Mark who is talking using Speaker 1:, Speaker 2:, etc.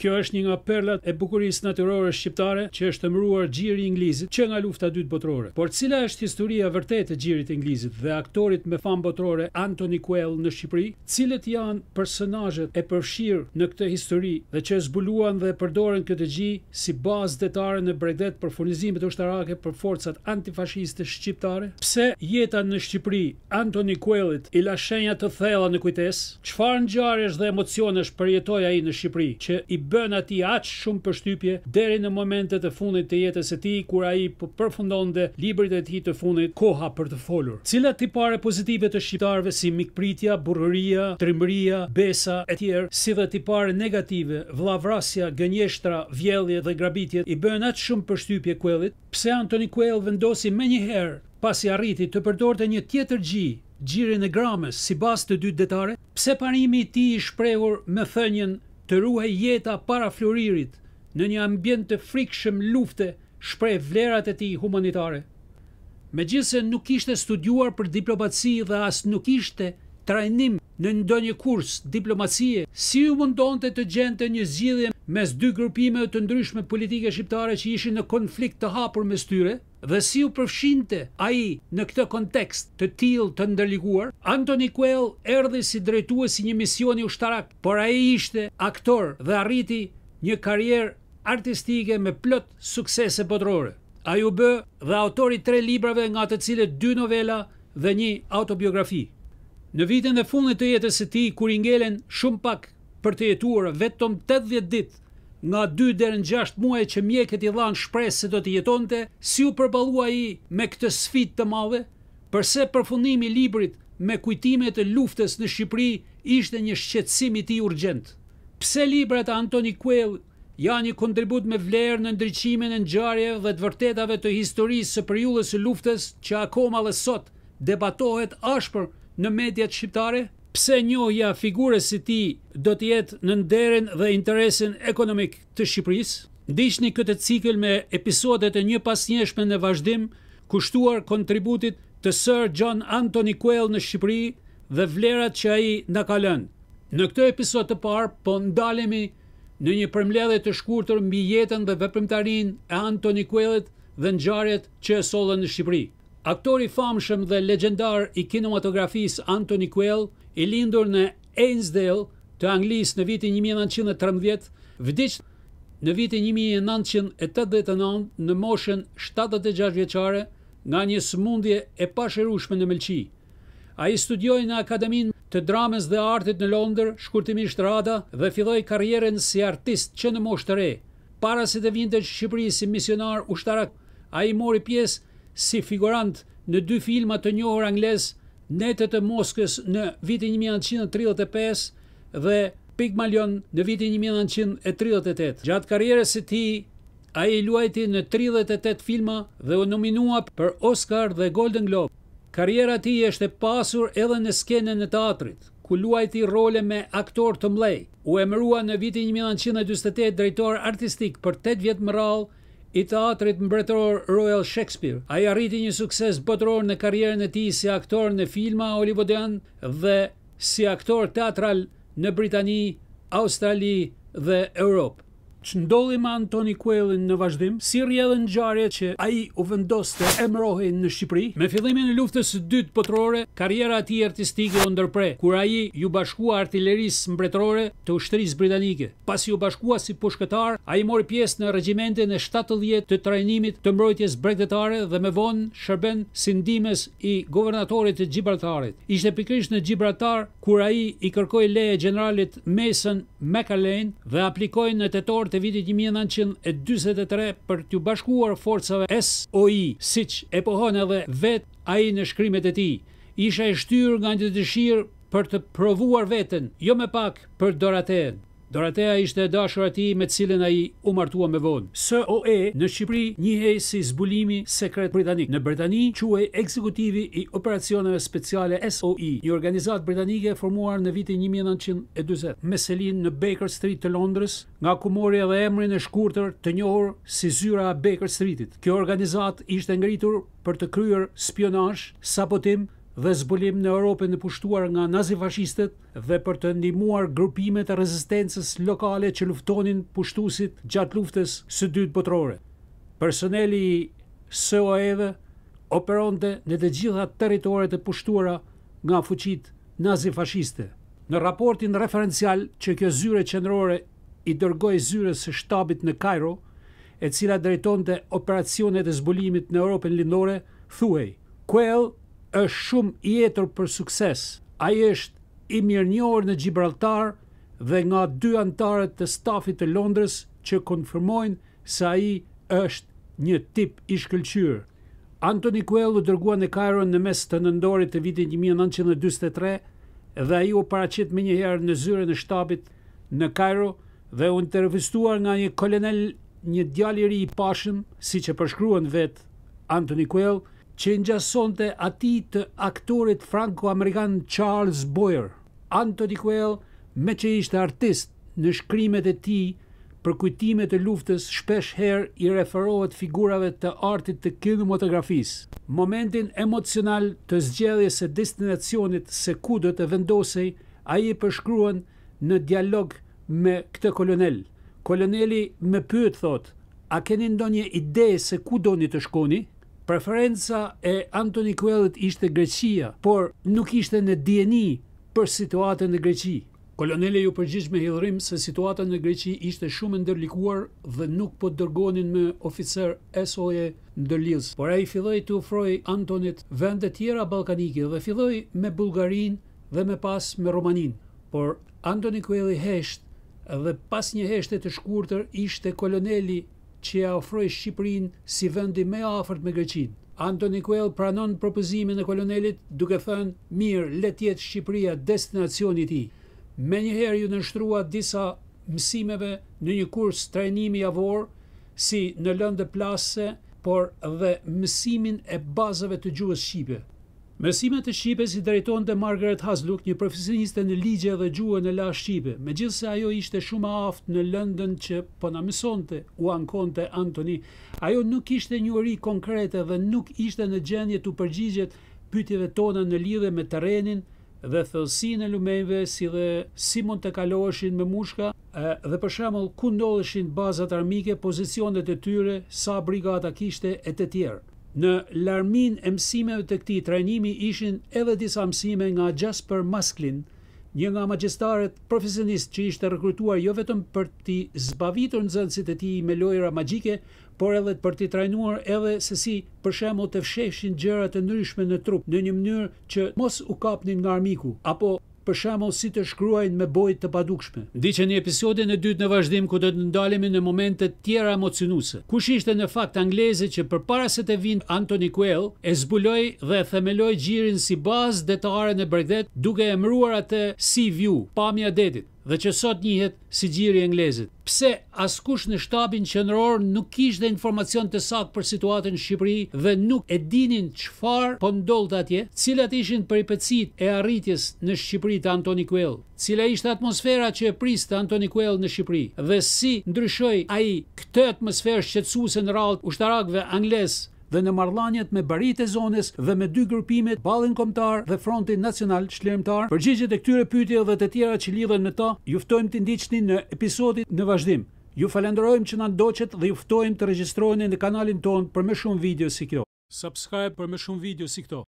Speaker 1: Kjo është një nga perlat e bukurisë natyrore shqiptare që është emëruar Gjiri INGLEZIT që nga lufta e dytë botërore. Por cila është historia vërtetë e Gjirit INGLEZIT dhe aktorit me famë botërore Anthony Quayle në Shqipëri? Cilët janë personazhet e përfshirë në këtë histori dhe që zbuluan dhe përdoren këtë gjë si bazë detare në bregdet për furnizimet ushtarake për forcat anti-fashiste shqiptare? Pse jeta në Shqipëri Anthony Quaylet i la shenja të thella në kujtesë? Çfarë ngjarjesh dhe emocionesh përjetoi ai në Shqipëri që i bën atij aq shumë përshtypje deri në momentet e fundit të jetës së tij kur ai përfundonte librit e tij të fundit Koha për të folur. Cilat tipare pozitive të shqiptarëve si mikpritja, burrëria, trimëria, besa e tjerë, si dhe tipare negative, vella-vrasja, gënjeshtra, vjellje dhe grabitjet i bën aq shumë përshtypje Quaylit? Pse Anthony Quayle vendosi menjëherë pasi arriti të përdorte një tjetër gjirin e gramës si bazë të dytë detare? Pse parimi i tij i shprehur me thënien të ruhej jeta para floririt në një ambient të frikshëm lufte shpreh vlerat e tij humanitare? Megjithse nuk ishte studiuar për diplomaci dhe as nuk ishte trajnim në ndonjë kurs diplomacie, si u mundonte të gjente një zgjidhje mes dy grupime të ndryshme politike shqiptare që ishin në konflikt të hapur mes tyre, dhe si u përfshinte ai në këtë kontekst të tillë të ndërlikuar? Anthony Quayle erdhi si drejtues i një misioni ushtarak, por ai ishte aktor dhe arriti një karrierë artistike me plot suksese botërore. Ai u bë dhe autori 3 librave, nga të cilët 2 novela dhe një autobiografi. Në vitin e fundit të jetës së tij, kur i ngelen shumë pak për të jetuar, vetëm 80 ditë nga 2 deri në 6 muaj që mjekët i dhanë shpresë se do të jetonte, si u përballua ai me këtë sfidë të madhe? Përse përfundimi i librit me kujtimet e luftës në Shqipëri ishte një shqetësim i tij urgjent? Pse librat e Anthony Quayle janë një kontribut me vlerë në ndriçimin e ngjarjeve dhe të vërtetave të historisë së periudhës së luftës që akoma dhe sot debatohet ashpër në mediat shqiptare? Pse njohja figurës së tij do të jetë në nderin dhe interesin ekonomik të Shqipërisë? Ndiqni këtë cikël me episodet e një pas njëshme në vazhdim, kushtuar kontributit të Sir John Anthony Quayle në Shqipëri dhe vlerat që ai na ka lënë. Në këtë episod të parë po ndalemi në një përmbledhje të shkurtër mbi jetën dhe veprimtarinë e Anthony Quaylet dhe ngjarjet që e sollën në Shqipëri. Aktori famshëm dhe legjendar i kinematografisë Anthony Quayle, i lindur në Ainsdale të Anglisë në vitin 1913, vdiq në vitin 1989 në moshën 76 vjeçare nga një sëmundje e pashërueshme në Melqi. Ai studioi në Akademinë të Dramës dhe Artit në Londër, shkurtimisht Rada, dhe filloi karrierën si artist që në moshë të re. Para se të vinte në Shqipëri si misionar ushtarak, ai mori pjesë si figurant në 2 filma të njohur anglez, Netët e Moskës në vitin 1935 dhe Pygmalion në vitin 1938. Gjatë karrierës së tij, ai luajti në 38 filma dhe u nominua për Oscar dhe Golden Globe. Karriera e tij është e pasur edhe në skenën e teatrit, ku luajti role me aktor të mëdhej. U emërua në vitin 1948 drejtor artistik për 8 vjet më radhë i teatrit mbretëror Royal Shakespeare. Ai arriti një sukses botëror në karrierën e tij si aktor në filma hollywoodian dhe si aktor teatral në Britani, Australi dhe Europë. Ç'ndodhi me Anthony Quayle në vazhdim? Si rrjedhën ngjarjet që ai u vendos të emërohej në Shqipëri? Me fillimin e luftës së dytë botërore, karriera e tij artistike u ndërprer, kur ai ju bashkua artillerisë mbretërore të ushtrisë britanike. Pasi u bashkua si pushkëtar, ai mori pjesë në regjimentin e 70 të trajnimit të mbrojtjes bregdetare dhe më vonë shërben si ndihmës i guvernatorit të Gibraltarit. Ishte pikërisht në Gibraltar kur ai i kërkoi leje generalit Mason Macallane dhe aplikoi në tetor të vitit 1943 për t'u bashkuar forcave SOI, siç e pohon edhe vet ai në shkrimet e tij. Isha e shtyr nga një dëshirë për të provuar veten, jo më pak për Dorotheen. Dorothea ishte e dashura e tij me të cilën ai u martua më vonë. SOE në Shqipëri njihej si zbulimi sekret britanik. Në Britani quhej ekzekutivi i operacioneve speciale SOE, një organizatë britanike formuar në vitin 1940 me selinë në Baker Street të Londrës, nga ku mori edhe emrin e shkurtër të njohur si zyra e Baker Streetit. Kjo organizatë ishte ngritur për të kryer spionazh, sabotim dhe zbulim në Europën e pushtuar nga nazi-fashistët dhe për të ndihmuar grupimet e rezistencës lokale që luftonin pushtuesit gjatë luftës së dytë botërore. Personeli i Pse Quayle operonte në të gjitha territoret e pushtuara nga fuqitë nazi-fashiste. Në raportin referencial që kjo zyre qendrore i dërgoi zyrës së shtabit në Kairo, e cila drejtonte operacionet e zbulimit në Europën lindore, thuhej: Quayle është shumë i etur për sukses. Ai është i mirënjohur në Gibraltar dhe nga 2 anëtarët të stafit të Londrës që konfirmojnë se ai është një tip i shkëlqyer. Anthony Quayle u dërgua në Kairo në mes të nëndorit të vitit 1943 dhe ai u paraqit menjëherë në zyrën e shtabit në Kairo dhe u intervistuar nga një kolonel, një djalë i ri i pashëm, siç e përshkruan vet Anthony Quayle, që ngjasonte atij të aktorit franco-amerikan Charles Boyer. Anthony Quayle, me që ishte artist, në shkrimet e tij për kujtimet e luftës shpesh herë i referohet figurave të artit të kinematografisë. Momentin emocional të zgjedhjes së destinacionit se ku do të vendosej, ai e përshkruan në dialog me këtë kolonel. Koloneli më pyet, thot: "A keni ndonjë ide se ku doni të shkoni?" Preferenca e Anthony Quaylet ishte Greqia, por nuk ishte në dieni për situatën në Greqi. Koloneli ju përgjigj me hidhrim se situata në Greqi ishte shumë ndërlikuar dhe nuk po dërgonin me oficer SOE ndërlidhës. Por ai filloi të ofrojë Antonit vende tjera ballkanike dhe filloi me Bullgarinë dhe më pas me Romaninë. Por Anthony Quayle hesht dhe pas një heshte të shkurtër ishte koloneli që ja ofroi Shqipërinë si vendi më afërt me Greqinë. Anthony Quayle pranon propozimin e kolonelit duke thënë: "Mirë, le të jetë Shqipëria destinacioni i tij." Menjëherë ju nështrua disa mësimeve në një kurs trajnimi javor, si në lëndë plase, por dhe mësimin e bazave të gjuhës shqipe. Mësimet e shqipes i drejtonte Margaret Hasluk, një profesioniste në ligje dhe gjuhën e la shqipe. Megjithse ajo ishte shumë aftë në lëndën që po na mësonte, u ankonte Anthony, ajo nuk ishte njohuri konkrete dhe nuk ishte në gjendje të përgjigjet pyetjeve tona në lidhje me terrenin dhe thellësinë e lumejve, si dhe si mund të kaloheshin me mushka dhe për shembull ku ndodheshin bazat armike, pozicionet e tyre, sa brigada kishte e të tjerë. Në larmin e mësimeve të këtij trajnimi ishin edhe disa mësime nga Jasper Masklin, një nga magjistaret profesionist që ishte rekrutuar jo vetëm për t'i zbavitur nxënësit e tij me lojra magjike, por edhe për t'i trajnuar edhe se si për shembull të fshehshin gjëra të ndryshme në trup në një mënyrë që mos u kapnin nga armiku, apo për shembull si të shkruajnë me bojë të padukshme. Ndiqeni episodin e dytë në vazhdim ku do të ndalemi në momente tjera emocionuese. Kush ishte në fakt anglezi që përpara se të vinë Anthony Quayle e zbuloi dhe themeloi Gjirin si bazë detare në Bregdet, duke emëruar atë Sea View, pamja e detit, dhe që sot njihet si Gjiri INGLEZIT. Pse askush në shtabin qendror nuk kishte informacion të saktë për situatën në Shqipëri dhe nuk e dinin çfarë po ndodhte atje, cilat ishin peripecitë e arritjes në Shqipëri të Anthony Quayle, cila ishte atmosfera që e priste Anthony Quayle në Shqipëri dhe si ndryshoi ai këtë atmosferë shqetësuese në radhë ushtarakëve anglez dhe në marrëdhëniet me baritë e zonës dhe me dy grupimet, Ballin Kombëtar dhe Fronti Nacional Çlirimtar. Përgjigjet e këtyre pyetjeve dhe të tjera që lidhen me ta, ju ftojmë të ndiqni në episodin në vazhdim. Ju falenderojmë që na ndoqët dhe ju ftojmë të regjistroheni në kanalin tonë për më shumë video si këto. Subscribe për më shumë video si këto.